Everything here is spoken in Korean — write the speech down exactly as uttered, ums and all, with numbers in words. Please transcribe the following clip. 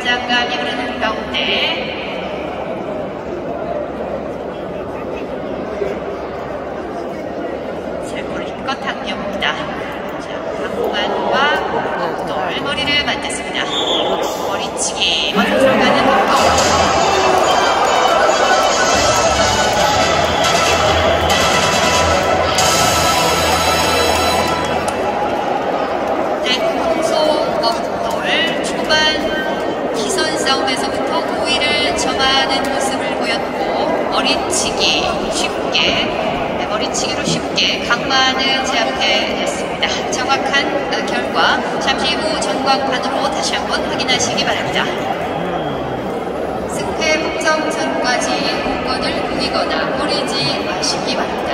긴장감이 흐르는 가운데 살포를 힘껏 당겨봅니다. 자, 강만과 똘 머리를 맞댔습니다. 머리치기 먼저 들어가는 똘. 싸움에서부터 우위를 점하는 모습을 보였고 머리치기 쉽게 네, 머리치기로 쉽게 강만을 제압해냈습니다. 정확한 결과 잠시 후 전광판으로 다시 한번 확인하시기 바랍니다. 승패 확정 전까지 공건을 보이거나 버리지 마시기 바랍니다.